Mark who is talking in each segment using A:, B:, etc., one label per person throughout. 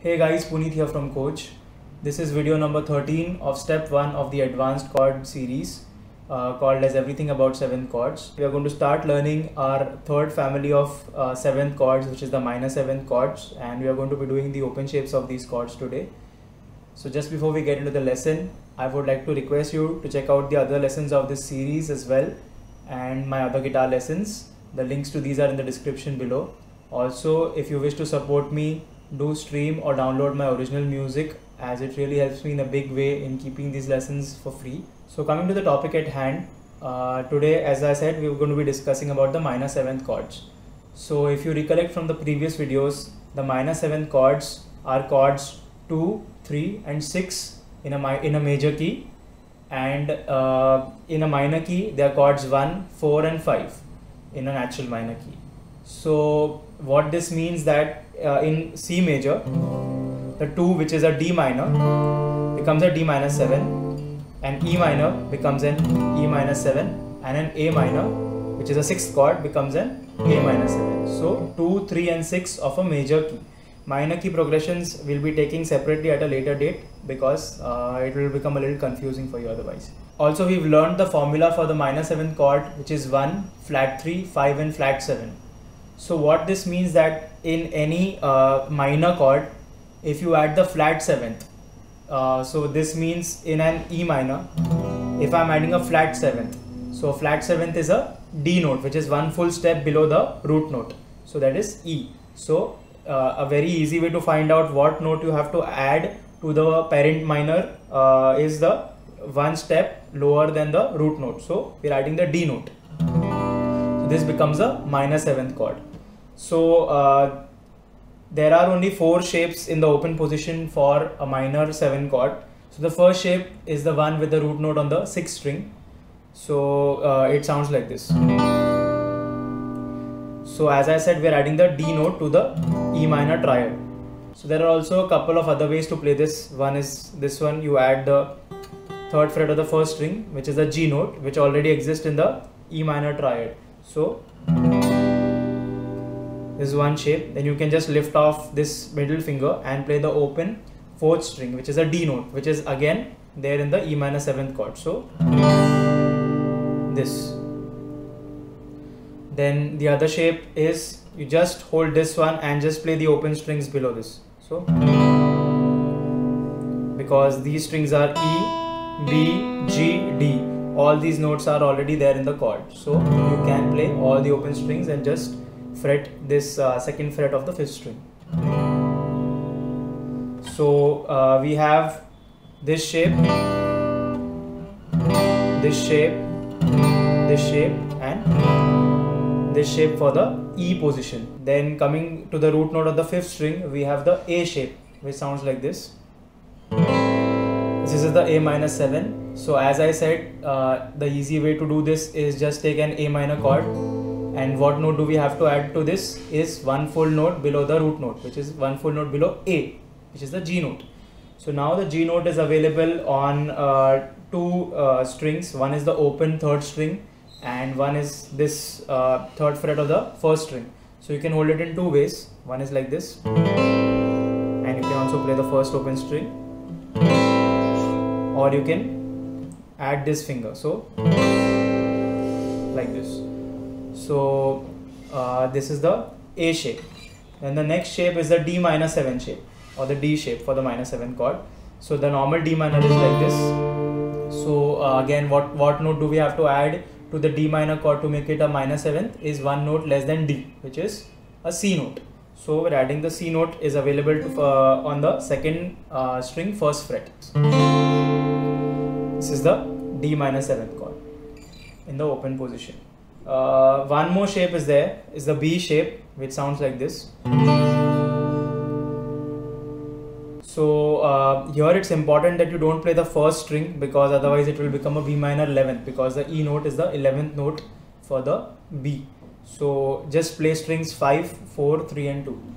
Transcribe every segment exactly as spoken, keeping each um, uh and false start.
A: Hey guys, Puneet here from Coach. This is video number thirteen of step one of the advanced chord series uh, called as everything about seventh chords. We are going to start learning our third family of uh, seventh chords, which is the minor seventh chords, and we are going to be doing the open shapes of these chords today. So just before we get into the lesson, I would like to request you to check out the other lessons of this series as well and my other guitar lessons. The links to these are in the description below. Also, if you wish to support me, do stream or download my original music, as it really helps me in a big way in keeping these lessons for free. So coming to the topic at hand, uh, today as I said, we are going to be discussing about the minor seventh chords. So if you recollect from the previous videos, the minor seventh chords are chords two, three and six in a, mi in a major key, and uh, in a minor key they are chords one, four and five in a natural minor key. So what this means that uh, in C major, the two, which is a D minor, becomes a D minor seven, and E minor becomes an E minor seven, and an A minor, which is a sixth chord, becomes an A minor seven. So two, three and six of a major key. Minor key progressions we'll be taking separately at a later date because uh, it will become a little confusing for you otherwise. Also, we've learned the formula for the minor seventh chord, which is one, flat three, five and flat seven. So what this means that in any uh, minor chord, if you add the flat seventh, uh, so this means in an E minor, if I'm adding a flat seventh, so flat seventh is a D note, which is one full step below the root note, so that is E. So uh, a very easy way to find out what note you have to add to the parent minor uh, is the one step lower than the root note, so we're adding the D note. So this becomes a minor seventh chord. So uh, there are only four shapes in the open position for a minor seven chord. So the first shape is the one with the root note on the sixth string. So uh, it sounds like this. So as I said, we are adding the D note to the E minor triad. So there are also a couple of other ways to play this. One is this one, you add the third fret of the first string, which is the G note, which already exists in the E minor triad. So this is one shape. Then you can just lift off this middle finger and play the open fourth string, which is a D note, which is again there in the E minor seventh chord. So this. Then the other shape is you just hold this one and just play the open strings below this. So because these strings are E, B, G, D, all these notes are already there in the chord, so you can play all the open strings and just fret this uh, second fret of the fifth string. So uh, we have this shape, this shape, this shape and this shape for the E position. Then coming to the root note of the fifth string, we have the A shape, which sounds like this. This is the A minor seven. So as I said, uh, the easy way to do this is just take an A minor chord, and what note do we have to add to this is one full note below the root note, which is one full note below A, which is the G note. So now the G note is available on uh, two uh, strings. One is the open third string and one is this uh, third fret of the first string. So you can hold it in two ways. One is like this, and you can also play the first open string, or you can add this finger, so like this. So uh, this is the A shape. Then the next shape is the D minor seven shape, or the D shape for the minor seven chord. So the normal D minor is like this. So uh, again, what what note do we have to add to the D minor chord to make it a minor seventh is one note less than D, which is a C note. So we're adding the C note is available to, uh, on the second uh, string first fret. This is the D minor seventh chord in the open position. Uh, one more shape is there, is the B shape, which sounds like this. So uh, here it's important that you don't play the first string, because otherwise it will become a B minor eleventh, because the E note is the eleventh note for the B. So just play strings five, four, three and two.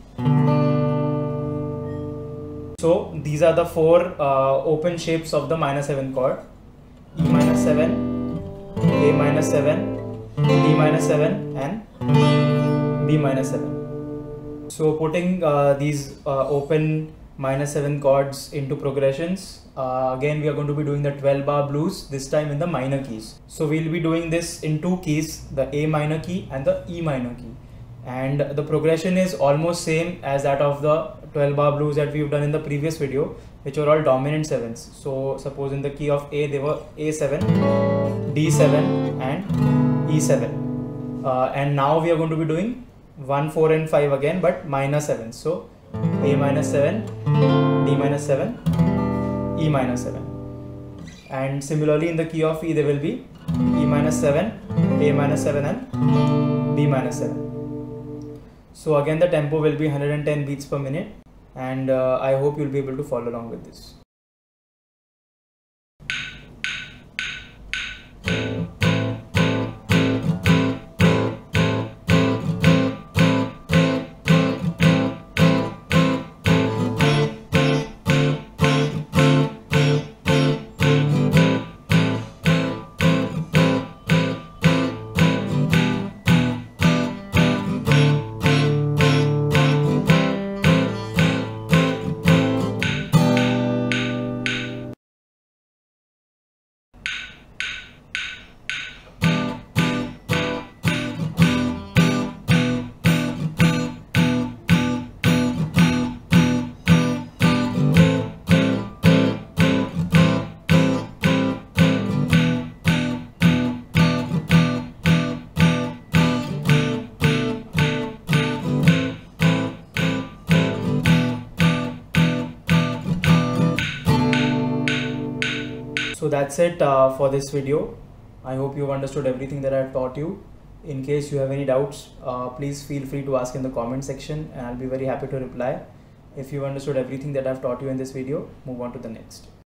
A: So these are the four uh, open shapes of the minor seven chord: E minor seven, A minor seven, D minor seven and B minor seven. So putting uh, these uh, open minus seven chords into progressions. Uh, again, we are going to be doing the twelve bar blues, this time in the minor keys. So we'll be doing this in two keys, the A minor key and the E minor key. And the progression is almost same as that of the twelve bar blues that we've done in the previous video, which were all dominant sevens. So suppose in the key of A, they were A seven, D seven and E seven. Uh, and now we are going to be doing one, four and five again, but minor seven. So A minus seven, D minus seven, E minus seven. And similarly in the key of E, there will be E minus seven, A minus seven and B minus seven. So again the tempo will be one hundred ten beats per minute, and uh, I hope you'll be able to follow along with this. So that's it uh, for this video. I hope you've understood everything that I've taught you. In case you have any doubts, uh, please feel free to ask in the comment section and I'll be very happy to reply. If you understood everything that I've taught you in this video, move on to the next.